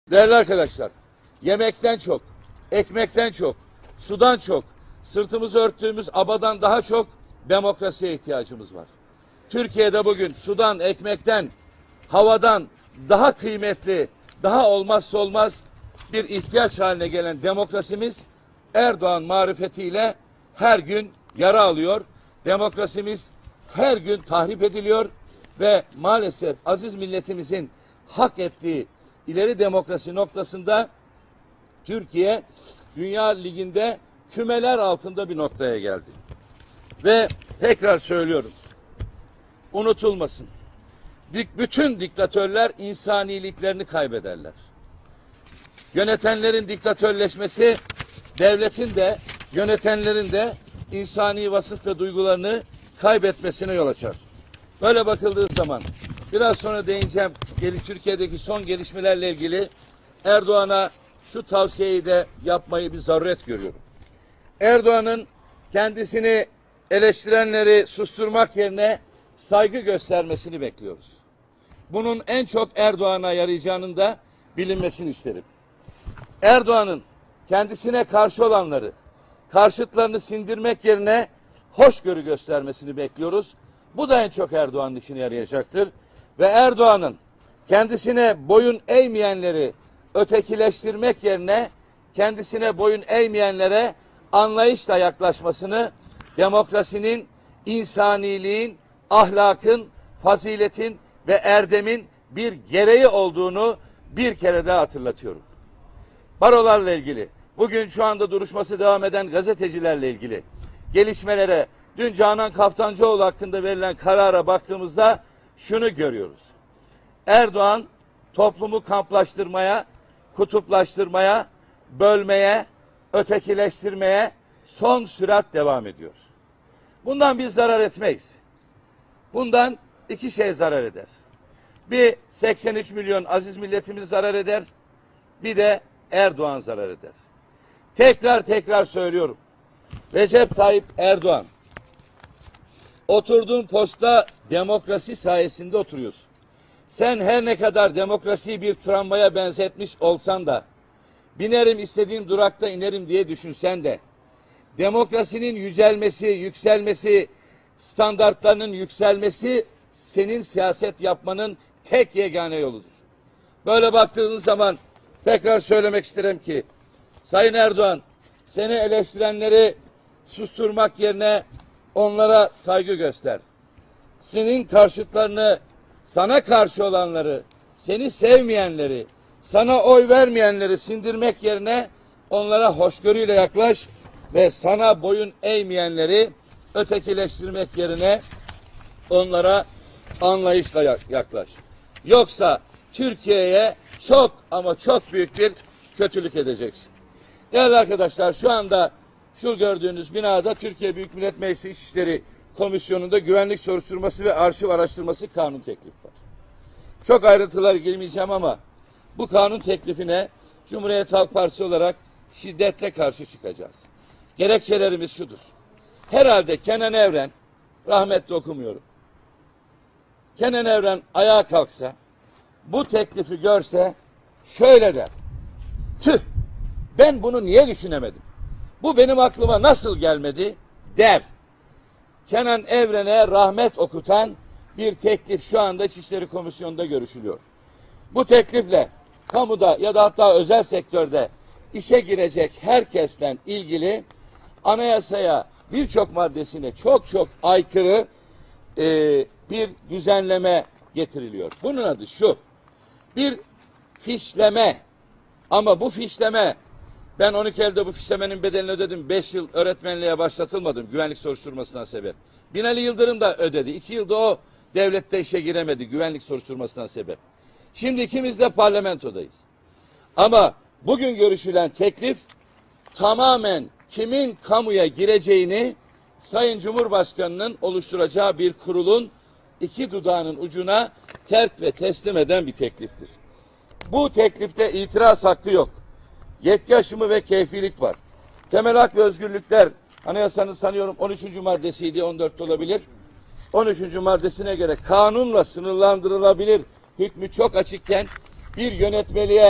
Değerli arkadaşlar, yemekten çok, ekmekten çok, sudan çok, sırtımızı örttüğümüz abadan daha çok demokrasiye ihtiyacımız var. Türkiye'de bugün sudan, ekmekten, havadan daha kıymetli, daha olmazsa olmaz bir ihtiyaç haline gelen demokrasimiz Erdoğan marifetiyle her gün yara alıyor. Demokrasimiz her gün tahrip ediliyor ve maalesef aziz milletimizin hak ettiği ileri demokrasi noktasında Türkiye Dünya Ligi'nde kümeler altında bir noktaya geldi. Ve tekrar söylüyorum, unutulmasın. Bütün diktatörler insaniliklerini kaybederler. Yönetenlerin diktatörleşmesi, devletin de, yönetenlerin de insani vasıf ve duygularını kaybetmesine yol açar. Böyle bakıldığı zaman, biraz sonra değineceğim Türkiye'deki son gelişmelerle ilgili Erdoğan'a şu tavsiyeyi de yapmayı bir zaruret görüyorum. Erdoğan'ın kendisini eleştirenleri susturmak yerine saygı göstermesini bekliyoruz. Bunun en çok Erdoğan'a yarayacağının da bilinmesini isterim. Erdoğan'ın kendisine karşı olanları, karşıtlarını sindirmek yerine hoşgörü göstermesini bekliyoruz. Bu da en çok Erdoğan'ın işine yarayacaktır. Ve Erdoğan'ın kendisine boyun eğmeyenleri ötekileştirmek yerine kendisine boyun eğmeyenlere anlayışla yaklaşmasını, demokrasinin, insaniliğin, ahlakın, faziletin ve erdemin bir gereği olduğunu bir kere daha hatırlatıyorum. Barolarla ilgili, bugün şu anda duruşması devam eden gazetecilerle ilgili gelişmelere, dün Canan Kaftancıoğlu hakkında verilen karara baktığımızda şunu görüyoruz. Erdoğan toplumu kamplaştırmaya, kutuplaştırmaya, bölmeye, ötekileştirmeye son sürat devam ediyor. Bundan biz zarar etmeyiz. Bundan iki şey zarar eder. Bir 83 milyon aziz milletimiz zarar eder, bir de Erdoğan zarar eder. Tekrar söylüyorum. Recep Tayyip Erdoğan, oturduğun posta demokrasi sayesinde oturuyorsun. Sen her ne kadar demokrasiyi bir tramvaya benzetmiş olsan da, binerim istediğim durakta inerim diye düşünsen de, demokrasinin yücelmesi, yükselmesi, standartlarının yükselmesi senin siyaset yapmanın tek yegane yoludur. Böyle baktığınız zaman tekrar söylemek isterim ki, Sayın Erdoğan, seni eleştirenleri susturmak yerine onlara saygı göster. Senin karşıtlarını, sana karşı olanları, seni sevmeyenleri, sana oy vermeyenleri sindirmek yerine onlara hoşgörüyle yaklaş ve sana boyun eğmeyenleri ötekileştirmek yerine onlara anlayışla yaklaş. Yoksa Türkiye'ye çok ama çok büyük bir kötülük edeceksin. Değerli arkadaşlar, şu anda şu gördüğünüz binada Türkiye Büyük Millet Meclisi İçişleri Komisyonu'nda güvenlik soruşturması ve arşiv araştırması kanun teklifi var. Çok ayrıntılara girmeyeceğim ama bu kanun teklifine Cumhuriyet Halk Partisi olarak şiddetle karşı çıkacağız. Gerekçelerimiz şudur. Herhalde Kenan Evren, rahmetli okumuyorum, Kenan Evren ayağa kalksa, bu teklifi görse şöyle der. Tüh, ben bunu niye düşünemedim? Bu benim aklıma nasıl gelmedi der. Kenan Evren'e rahmet okutan bir teklif şu anda İçişleri Komisyonu'nda görüşülüyor. Bu teklifle kamuda ya da hatta özel sektörde işe girecek herkesten ilgili anayasaya birçok maddesine çok aykırı bir düzenleme getiriliyor. Bunun adı şu, bir fişleme, ama bu fişleme, ben 12 Eylül'de bu fişlemenin bedelini ödedim, 5 yıl öğretmenliğe başlatılmadım güvenlik soruşturmasından sebep. Binali Yıldırım da ödedi, 2 yılda o devlette işe giremedi güvenlik soruşturmasından sebep. Şimdi ikimiz de parlamentodayız. Ama bugün görüşülen teklif tamamen kimin kamuya gireceğini Sayın Cumhurbaşkanı'nın oluşturacağı bir kurulun iki dudağının ucuna terk ve teslim eden bir tekliftir. Bu teklifte itiraz hakkı yok. Yetki aşımı ve keyfilik var. Temel hak ve özgürlükler, anayasanın sanıyorum 13. maddesiydi, 14'te olabilir. 13. maddesine göre kanunla sınırlandırılabilir hükmü çok açıkken bir yönetmeliğe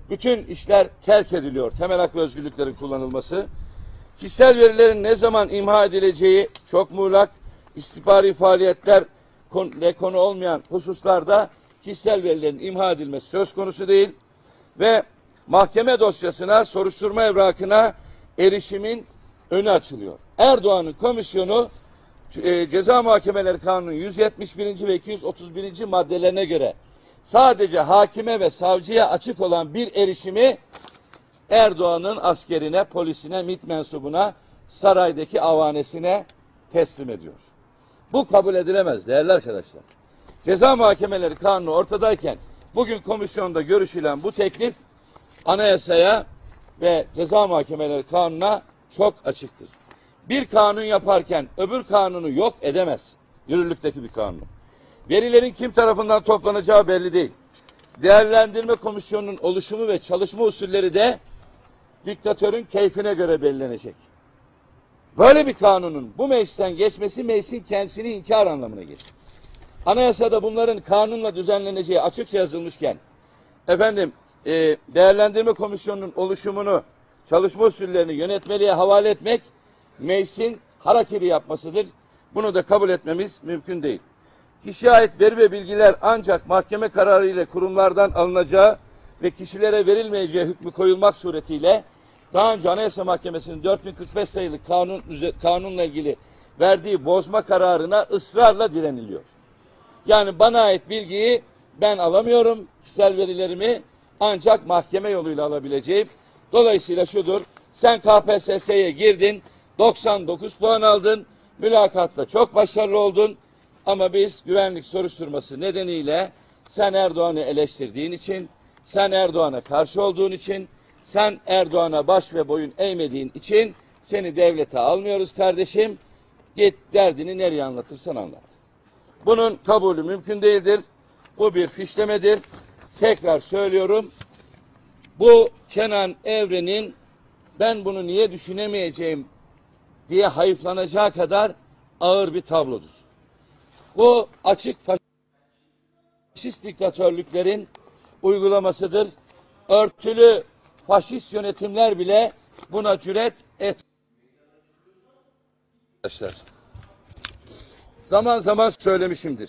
bütün işler terk ediliyor. Temel hak ve özgürlüklerin kullanılması. Kişisel verilerin ne zaman imha edileceği çok muğlak. İstihbari faaliyetler konu olmayan hususlarda kişisel verilerin imha edilmesi söz konusu değil. Ve mahkeme dosyasına, soruşturma evrakına erişimin önü açılıyor. Erdoğan'ın komisyonu Ceza Muhakemeleri Kanunu 171. ve 231. maddelerine göre sadece hakime ve savcıya açık olan bir erişimi Erdoğan'ın askerine, polisine, MİT mensubuna, saraydaki avanesine teslim ediyor. Bu kabul edilemez değerli arkadaşlar. Ceza Muhakemeleri Kanunu ortadayken bugün komisyonda görüşülen bu teklif anayasaya ve Ceza Muhakemeleri Kanunu'na çok açıktır. Bir kanun yaparken öbür kanunu yok edemez. Yürürlükteki bir kanunu. Verilerin kim tarafından toplanacağı belli değil. Değerlendirme komisyonunun oluşumu ve çalışma usulleri de diktatörün keyfine göre belirlenecek. Böyle bir kanunun bu meclisten geçmesi meclisin kendisini inkar anlamına gelir. Anayasada bunların kanunla düzenleneceği açıkça yazılmışken değerlendirme komisyonunun oluşumunu, çalışma usullerini yönetmeliğe havale etmek meclisin harakiri yapmasıdır. Bunu da kabul etmemiz mümkün değil. Kişiye ait veri ve bilgiler ancak mahkeme kararı ile kurumlardan alınacağı ve kişilere verilmeyeceği hükmü koyulmak suretiyle daha önce Anayasa Mahkemesi'nin 4045 sayılı kanunla ilgili verdiği bozma kararına ısrarla direniliyor. Yani bana ait bilgiyi ben alamıyorum, kişisel verilerimi ancak mahkeme yoluyla alabileceğim. Dolayısıyla şudur, sen KPSS'ye girdin, 99 puan aldın, mülakatta çok başarılı oldun ama biz güvenlik soruşturması nedeniyle sen Erdoğan'ı eleştirdiğin için, sen Erdoğan'a karşı olduğun için, sen Erdoğan'a baş ve boyun eğmediğin için seni devlete almıyoruz kardeşim. Git derdini nereye anlatırsan anlat. Bunun kabulü mümkün değildir. Bu bir fişlemedir. Tekrar söylüyorum. Bu Kenan Evren'in ben bunu niye düşünemeyeceğim diye hayıflanacağı kadar ağır bir tablodur. Bu açık faşist diktatörlüklerin uygulamasıdır. Örtülü faşist yönetimler bile buna cüret et. Arkadaşlar, zaman zaman söylemişimdir.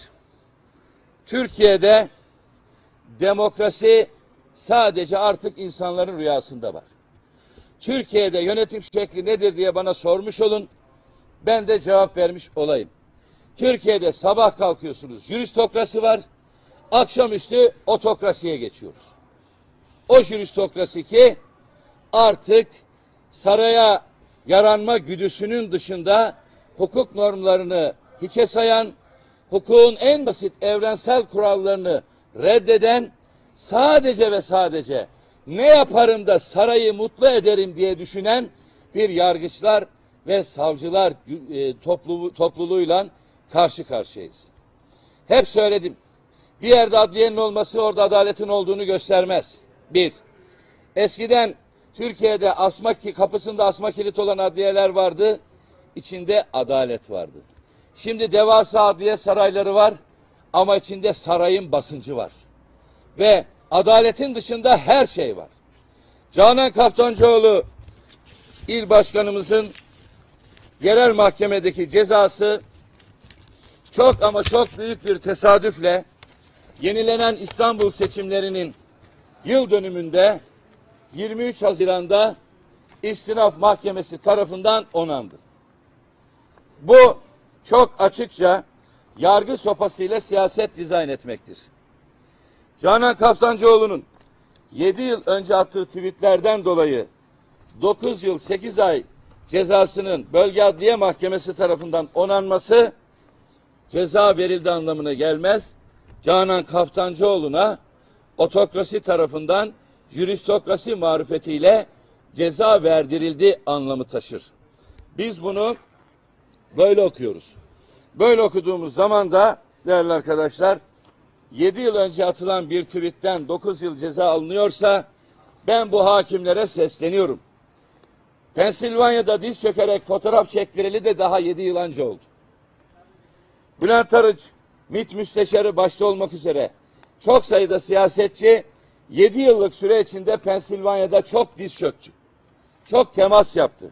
Türkiye'de demokrasi sadece artık insanların rüyasında var. Türkiye'de yönetim şekli nedir diye bana sormuş olun. Ben de cevap vermiş olayım. Türkiye'de sabah kalkıyorsunuz, jüristokrasi var. Akşamüstü otokrasiye geçiyoruz. O jüristokrasi ki artık saraya yaranma güdüsünün dışında hukuk normlarını hiçe sayan, hukukun en basit evrensel kurallarını reddeden, sadece ve sadece ne yaparım da sarayı mutlu ederim diye düşünen bir yargıçlar ve savcılar topluluğuyla karşı karşıyayız. Hep söyledim. Bir yerde adliyenin olması orada adaletin olduğunu göstermez. Bir, eskiden Türkiye'de kapısında asma kilit olan adliyeler vardı. İçinde adalet vardı. Şimdi devasa adliye sarayları var ama içinde sarayın basıncı var. Ve adaletin dışında her şey var. Canan Kaftancıoğlu il başkanımızın yerel mahkemedeki cezası çok ama çok büyük bir tesadüfle yenilenen İstanbul seçimlerinin yıl dönümünde 23 Haziran'da İstinaf Mahkemesi tarafından onandı. Bu çok açıkça yargı sopasıyla siyaset dizayn etmektir. Canan Kaftancıoğlu'nun 7 yıl önce attığı tweetlerden dolayı 9 yıl 8 ay cezasının Bölge Adliye Mahkemesi tarafından onanması ceza verildi anlamına gelmez. Canan Kaftancıoğlu'na otokrasi tarafından jüristokrasi marifetiyle ceza verdirildi anlamı taşır. Biz bunu böyle okuyoruz. Böyle okuduğumuz zaman da değerli arkadaşlar 7 yıl önce atılan bir tweetten 9 yıl ceza alınıyorsa ben bu hakimlere sesleniyorum. Pensilvanya'da diz çökerek fotoğraf çektireli de daha 7 yıl önce oldu. Bülent Arınç, MİT müsteşarı başta olmak üzere çok sayıda siyasetçi 7 yıllık süre içinde Pensilvanya'da çok diz çöktü. Çok temas yaptı.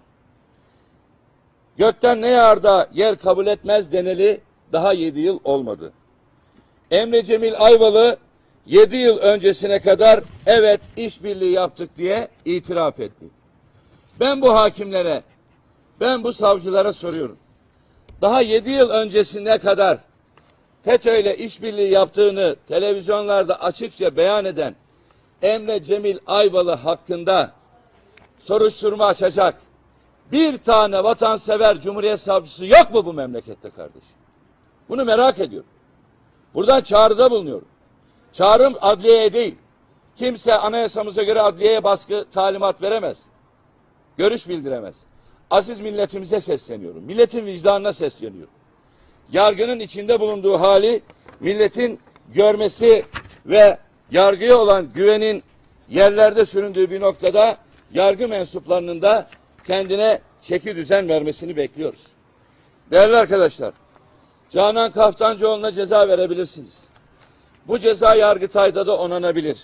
Gökten ne yağar da yer kabul etmez deneli daha 7 yıl olmadı. Emre Cemil Ayvalı 7 yıl öncesine kadar evet işbirliği yaptık diye itiraf etti. Ben bu hakimlere, ben bu savcılara soruyorum. Daha 7 yıl öncesine kadar FETÖ ile işbirliği yaptığını televizyonlarda açıkça beyan eden Emre Cemil Ayvalı hakkında soruşturma açacak bir tane vatansever Cumhuriyet Savcısı yok mu bu memlekette kardeşim? Bunu merak ediyorum. Buradan çağrıda bulunuyorum. Çağrım adliyeye değil. Kimse anayasamıza göre adliyeye baskı talimat veremez. Görüş bildiremez. Aziz milletimize sesleniyorum. Milletin vicdanına sesleniyorum. Yargının içinde bulunduğu hali milletin görmesi ve yargıya olan güvenin yerlerde süründüğü bir noktada yargı mensuplarının da kendine çeki düzen vermesini bekliyoruz. Değerli arkadaşlar, Canan Kaftancıoğlu'na ceza verebilirsiniz. Bu ceza Yargıtay'da da onanabilir.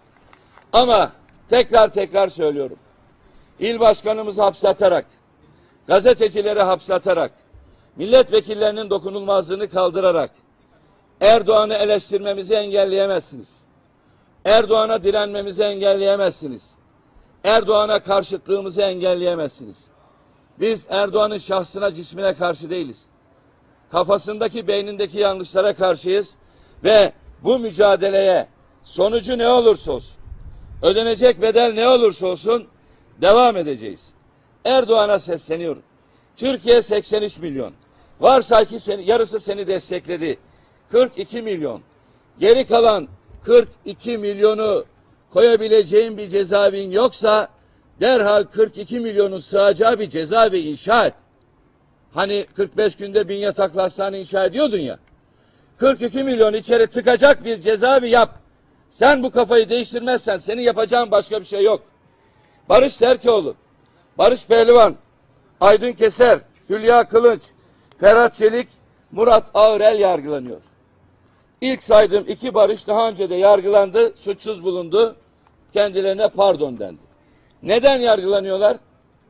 Ama tekrar söylüyorum. İl başkanımızı hapse atarak, gazetecileri hapse atarak, milletvekillerinin dokunulmazlığını kaldırarak Erdoğan'ı eleştirmemizi engelleyemezsiniz. Erdoğan'a direnmemizi engelleyemezsiniz. Erdoğan'a karşıtlığımızı engelleyemezsiniz. Biz Erdoğan'ın şahsına, cismine karşı değiliz. Kafasındaki, beynindeki yanlışlara karşıyız ve bu mücadeleye sonucu ne olursa olsun, ödenecek bedel ne olursa olsun devam edeceğiz. Erdoğan'a sesleniyorum. Türkiye 83 milyon. Varsay ki yarısı seni destekledi. 42 milyon. Geri kalan 42 milyonu koyabileceğin bir cezaevin yoksa derhal 42 milyonun sığacağı bir cezaevi inşa et. Hani 45 günde 1000 yataklı hastane inşa ediyordun ya. 42 milyon içeri tıkacak bir cezaevi yap. Sen bu kafayı değiştirmezsen senin yapacağın başka bir şey yok. Barış Terkoğlu, Barış Pehlivan, Aydın Keser, Hülya Kılınç, Ferhat Çelik, Murat Ağırel yargılanıyor. İlk saydığım 2 Barış daha önce de yargılandı, suçsuz bulundu. Kendilerine pardon dendi. Neden yargılanıyorlar?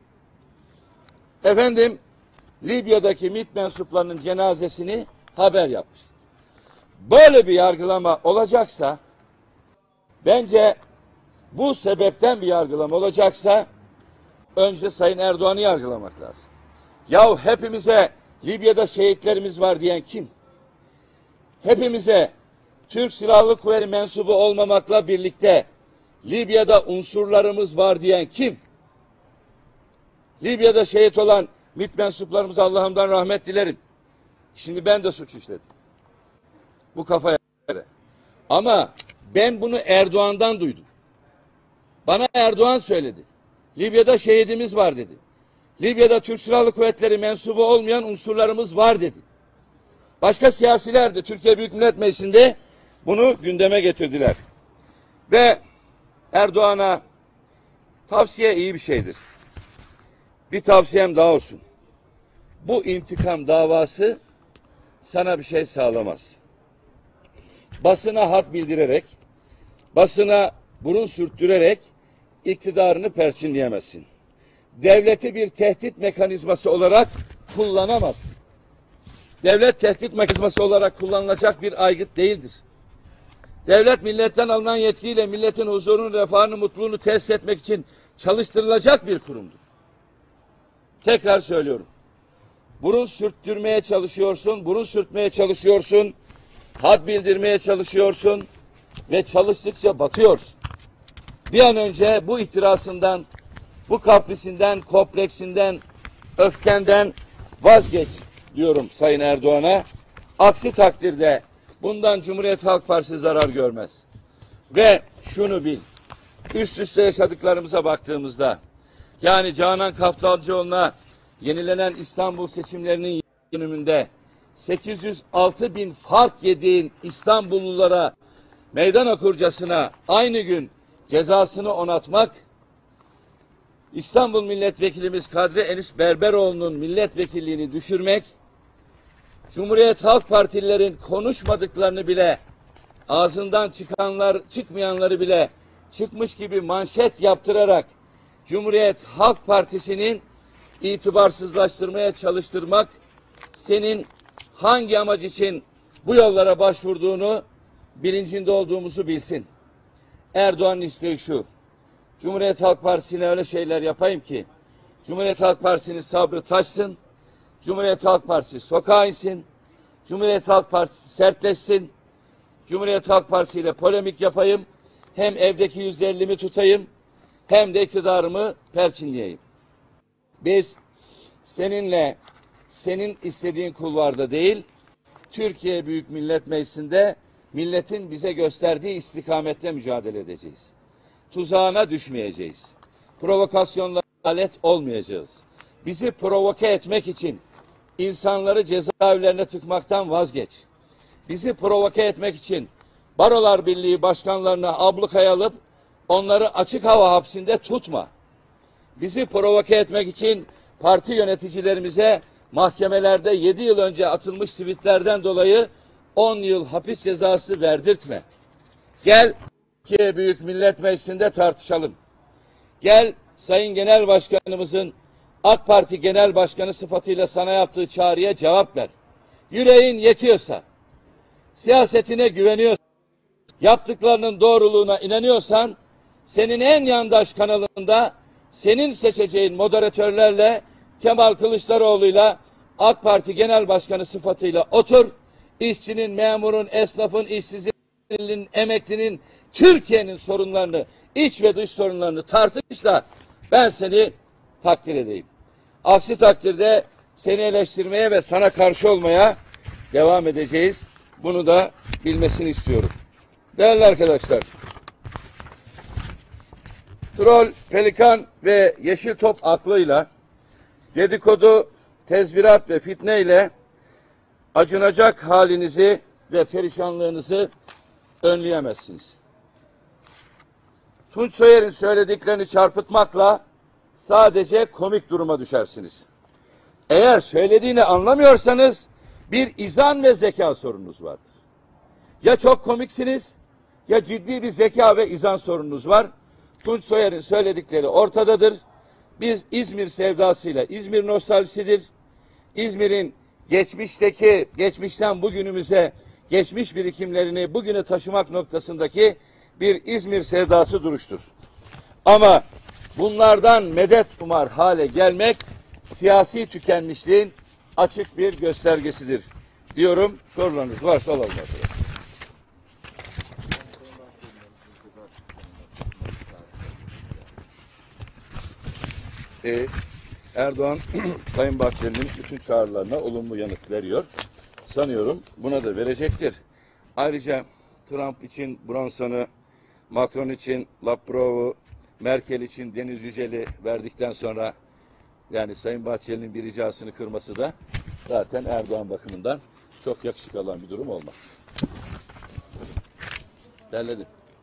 Efendim, Libya'daki MİT mensuplarının cenazesini haber yapmış. Böyle bir yargılama olacaksa, bence bu sebepten bir yargılama olacaksa, önce Sayın Erdoğan'ı yargılamak lazım. Yahu hepimize Libya'da şehitlerimiz var diyen kim? Hepimize Türk Silahlı Kuvvetleri mensubu olmamakla birlikte Libya'da unsurlarımız var diyen kim? Libya'da şehit olan MİT mensuplarımıza Allah'ımdan rahmet dilerim. Şimdi ben de suç işledim. Bu kafaya göre. Ama ben bunu Erdoğan'dan duydum. Bana Erdoğan söyledi. Libya'da şehidimiz var dedi. Libya'da Türk Silahlı Kuvvetleri mensubu olmayan unsurlarımız var dedi. Başka siyasiler de Türkiye Büyük Millet Meclisi'nde bunu gündeme getirdiler. Ve Erdoğan'a tavsiye iyi bir şeydir. Bir tavsiyem daha olsun. Bu intikam davası sana bir şey sağlamaz. Basına hat bildirerek, basına burun sürttürerek iktidarını perçinleyemezsin. Devleti bir tehdit mekanizması olarak kullanamazsın. Devlet tehdit mekanizması olarak kullanılacak bir aygıt değildir. Devlet milletten alınan yetkiyle milletin huzurunu, refahını, mutluluğunu tesis etmek için çalıştırılacak bir kurumdur. Tekrar söylüyorum. Burun sürttürmeye çalışıyorsun, burun sürtmeye çalışıyorsun, had bildirmeye çalışıyorsun ve çalıştıkça batıyorsun. Bir an önce bu itirazından, bu kaprisinden, kompleksinden, öfkenden vazgeç diyorum Sayın Erdoğan'a. Aksi takdirde bundan Cumhuriyet Halk Partisi zarar görmez. Ve şunu bil, üst üste yaşadıklarımıza baktığımızda, yani Canan Kaftancıoğlu'na yenilenen İstanbul seçimlerinin dönümünde 806 bin fark yediğin İstanbullulara meydan okurcasına aynı gün cezasını onatmak, İstanbul Milletvekilimiz Kadri Enis Berberoğlu'nun milletvekilliğini düşürmek, Cumhuriyet Halk Partililerin konuşmadıklarını bile, ağzından çıkanlar, çıkmayanları bile çıkmış gibi manşet yaptırarak Cumhuriyet Halk Partisi'nin itibarsızlaştırmaya çalıştırmak senin hangi amaç için bu yollara başvurduğunu bilincinde olduğumuzu bilsin. Erdoğan'ın isteği şu: Cumhuriyet Halk Partisi'ne öyle şeyler yapayım ki Cumhuriyet Halk Partisi'nin sabrı taşsın, Cumhuriyet Halk Partisi sokağa insin, Cumhuriyet Halk Partisi sertleşsin, Cumhuriyet Halk Partisi ile polemik yapayım, hem evdeki %50'mi tutayım, hem de iktidarımı perçinleyeyim. Biz seninle, senin istediğin kulvarda değil, Türkiye Büyük Millet Meclisi'nde milletin bize gösterdiği istikamette mücadele edeceğiz. Tuzağına düşmeyeceğiz. Provokasyonlara alet olmayacağız. Bizi provoke etmek için insanları cezaevlerine tıkmaktan vazgeç. Bizi provoke etmek için Barolar Birliği başkanlarına ablukaya alıp onları açık hava hapsinde tutma. Bizi provoke etmek için parti yöneticilerimize mahkemelerde 7 yıl önce atılmış tweetlerden dolayı 10 yıl hapis cezası verdirtme. Gel Türkiye Büyük Millet Meclisi'nde tartışalım. Gel Sayın Genel Başkanımızın AK Parti Genel Başkanı sıfatıyla sana yaptığı çağrıya cevap ver. Yüreğin yetiyorsa, siyasetine güveniyorsan, yaptıklarının doğruluğuna inanıyorsan, senin en yandaş kanalında senin seçeceğin moderatörlerle Kemal Kılıçdaroğlu'yla AK Parti Genel Başkanı sıfatıyla otur. İşçinin, memurun, esnafın, işsizin, emeklinin, Türkiye'nin sorunlarını, iç ve dış sorunlarını tartış da ben seni takdir edeyim. Aksi takdirde seni eleştirmeye ve sana karşı olmaya devam edeceğiz. Bunu da bilmesini istiyorum. Değerli arkadaşlar, troll, pelikan ve yeşil top aklıyla dedikodu, tezvirat ve fitneyle acınacak halinizi ve perişanlığınızı önleyemezsiniz. Tunç Soyer'in söylediklerini çarpıtmakla sadece komik duruma düşersiniz. Eğer söylediğini anlamıyorsanız bir izan ve zeka sorununuz vardır. Ya çok komiksiniz ya ciddi bir zeka ve izan sorununuz var. Tunç Soyer'in söyledikleri ortadadır. Biz İzmir sevdasıyla, İzmir nostaljisidir. İzmir'in geçmişten bugünümüze geçmiş birikimlerini bugüne taşımak noktasındaki bir İzmir sevdası duruştur. Ama bunlardan medet umar hale gelmek siyasi tükenmişliğin açık bir göstergesidir diyorum. Sorularınız varsa alalım arkadaşlar. Erdoğan Sayın Bahçeli'nin bütün çağrılarına olumlu yanıt veriyor. Sanıyorum buna da verecektir. Ayrıca Trump için Bronson'u, Macron için Laprov'u, Merkel için Deniz Yücel'i verdikten sonra yani Sayın Bahçeli'nin bir ricasını kırması da zaten Erdoğan bakımından çok yakışık alan bir durum olmaz. Derledim.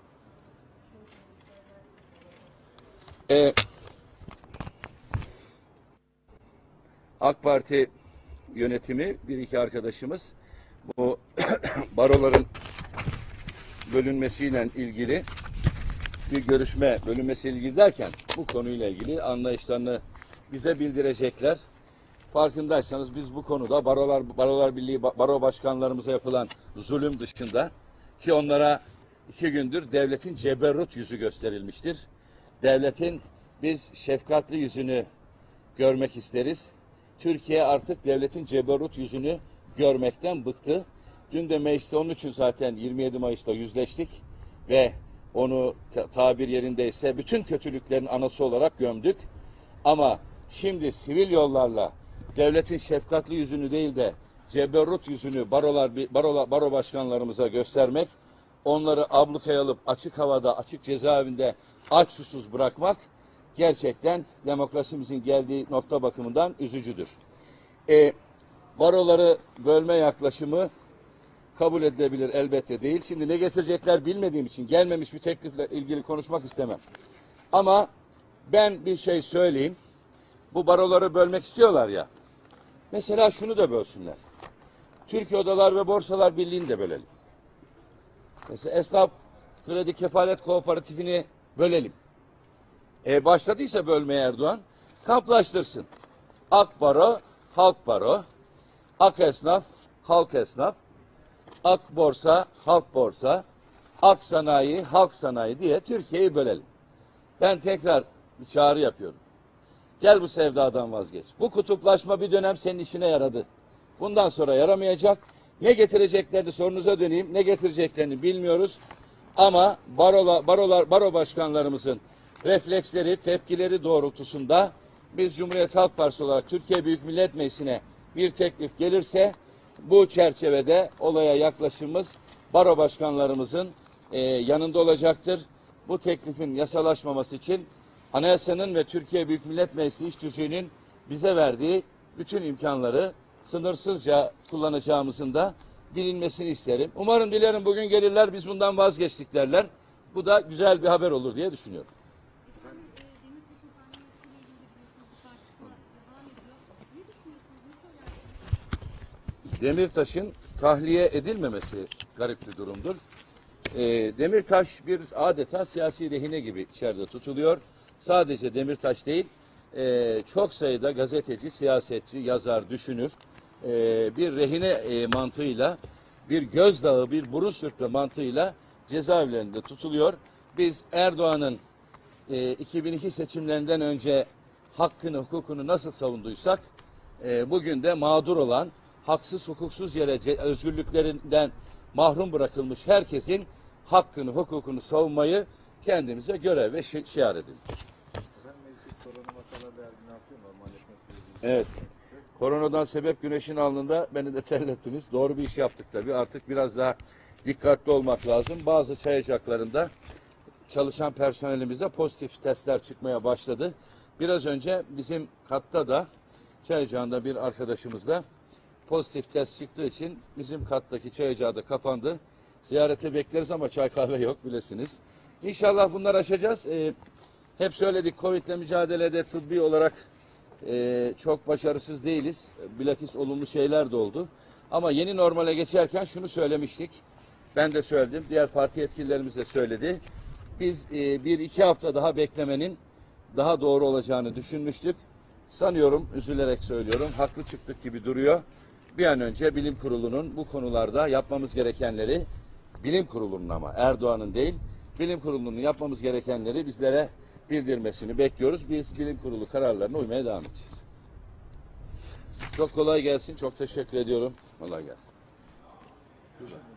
AK Parti yönetimi bir iki arkadaşımız bu baroların bölünmesiyle ilgili bir görüşme, bölünmesiyle ilgili derken bu konuyla ilgili anlayışlarını bize bildirecekler. Farkındaysanız biz bu konuda Barolar Birliği baro başkanlarımıza yapılan zulüm dışında ki onlara 2 gündür devletin ceberrut yüzü gösterilmiştir. Devletin biz şefkatli yüzünü görmek isteriz. Türkiye artık devletin ceberrut yüzünü görmekten bıktı. Dün de mecliste onun için zaten 27 Mayıs'ta yüzleştik ve onu tabir yerindeyse bütün kötülüklerin anası olarak gömdük. Ama şimdi sivil yollarla devletin şefkatli yüzünü değil de ceberrut yüzünü baro başkanlarımıza göstermek, onları ablukaya alıp açık havada, açık cezaevinde aç susuz bırakmak gerçekten demokrasimizin geldiği nokta bakımından üzücüdür. Baroları bölme yaklaşımı kabul edilebilir elbette değil. Şimdi ne getirecekler bilmediğim için gelmemiş bir teklifle ilgili konuşmak istemem. Ama ben bir şey söyleyeyim. Bu baroları bölmek istiyorlar ya. Mesela şunu da bölsünler. Türkiye Odalar ve Borsalar Birliği'ni de bölelim. Mesela Esnaf Kredi Kefalet Kooperatifini Bölelim. Başladıysa bölmeye Erdoğan, kamplaştırsın. Ak baro, halk baro, ak esnaf, halk esnaf, ak borsa, halk borsa, ak sanayi, halk sanayi diye Türkiye'yi bölelim. Ben tekrar bir çağrı yapıyorum. Gel bu sevdadan vazgeç. Bu kutuplaşma bir dönem senin işine yaradı. Bundan sonra yaramayacak. Ne getireceklerini, sorunuza döneyim, ne getireceklerini bilmiyoruz. Ama baro başkanlarımızın refleksleri, tepkileri doğrultusunda biz Cumhuriyet Halk Partisi olarak Türkiye Büyük Millet Meclisi'ne bir teklif gelirse bu çerçevede olaya yaklaşımımız baro başkanlarımızın yanında olacaktır. Bu teklifin yasalaşmaması için Anayasanın ve Türkiye Büyük Millet Meclisi İş Tüzüğü'nün bize verdiği bütün imkanları sınırsızca kullanacağımızın da bilinmesini isterim. Umarım dilerim bugün gelirler, biz bundan vazgeçtik derler. Bu da güzel bir haber olur diye düşünüyorum. Demirtaş'ın tahliye edilmemesi garip bir durumdur. Demirtaş bir adeta siyasi rehine gibi içeride tutuluyor. Sadece Demirtaş değil, çok sayıda gazeteci, siyasetçi, yazar, düşünür bir rehine mantığıyla, bir gözdağı, bir burun sürtme mantığıyla cezaevlerinde tutuluyor. Biz Erdoğan'ın 2002 seçimlerinden önce hakkını, hukukunu nasıl savunduysak, bugün de mağdur olan, haksız, hukuksuz yere özgürlüklerinden mahrum bırakılmış herkesin hakkını, hukukunu savunmayı kendimize görev ve şiar edin. Evet. Koronadan sebep güneşin alnında beni de terlettiniz. Doğru bir iş yaptık tabii. Artık biraz daha dikkatli olmak lazım. Bazı çay ocaklarında çalışan personelimize pozitif testler çıkmaya başladı. Biraz önce bizim katta da çay ocağında bir arkadaşımız da pozitif test çıktığı için bizim kattaki çay ocağı da kapandı. Ziyarete bekleriz ama çay kahve yok bilesiniz. İnşallah bunları aşacağız. Hep söyledik, Covid'le mücadelede tıbbi olarak çok başarısız değiliz. Bilakis olumlu şeyler de oldu. Ama yeni normale geçerken şunu söylemiştik. Ben de söyledim. Diğer parti yetkililerimiz de söyledi. Biz bir iki hafta daha beklemenin daha doğru olacağını düşünmüştük. Sanıyorum, üzülerek söylüyorum, haklı çıktık gibi duruyor. Bir an önce bilim kurulunun bu konularda yapmamız gerekenleri, bilim kurulunun ama Erdoğan'ın değil, bilim kurulunun yapmamız gerekenleri bizlere bildirmesini bekliyoruz. Biz bilim kurulu kararlarına uymaya devam edeceğiz. Çok kolay gelsin. Çok teşekkür ediyorum. Kolay gelsin. Güzel.